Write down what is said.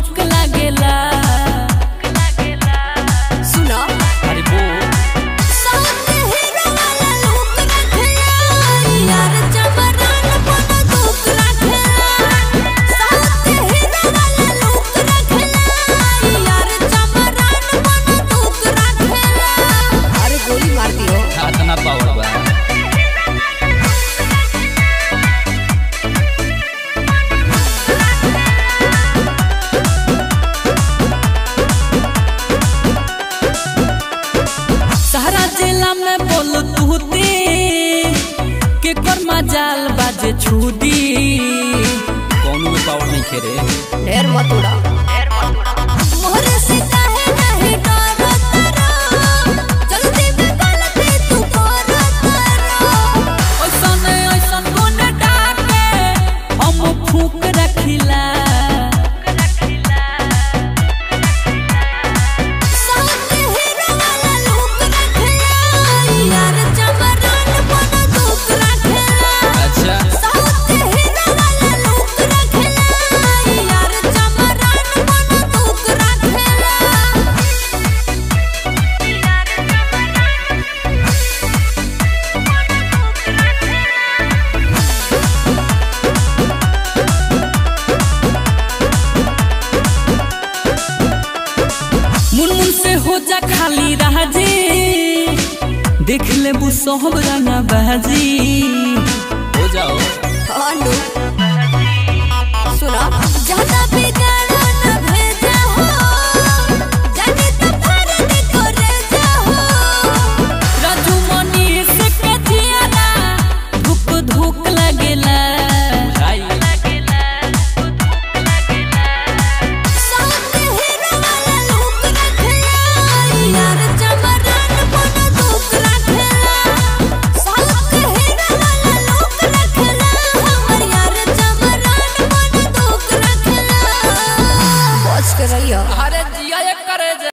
झुक लागेला। सुना अरे वो साथ हीरो वाला लुक रखेला यार जबरान बन दुख रखेला। साथ हीरो वाला लुक रखेला यार जबरान बन दुख रखेला। अरे गोली मार दियो इतना पावर बा। सारा जिला में बोल तूती के कर मजाल बाजे छुदी। कौनो में पावर नहीं खेरे। ढेर मत उड़ा मोहरे से काहे नहीं डरत रो जल्दी में गलती तू करत रो। ऐसन गुण डाके हम फूक रखिला। साथ हीरो वाला लुक रखेला यार जबरान बन दुख रखेला। अच्छा साथ हीरो वाला लुक रखेला यार जबरान बन दुख रखेला। मुनमुन से हो जा खाली राजी देख ले बु सोहब रंगा बाजी। हो जाओ हांडू सुना ज्यादा बिगाड़ा न भेजा हो जाने तो फर्द करे जा हो। राजू मनीष के जियाला धुक धुक लगेला। भाई साथ हीरो वाला लुक रखेला यार जबरान बन दुख रखेला। साथ हीरो वाला लुक रखेला हमर यार जबरान बन दुख रखेला। बच के रहियो। अरे जिया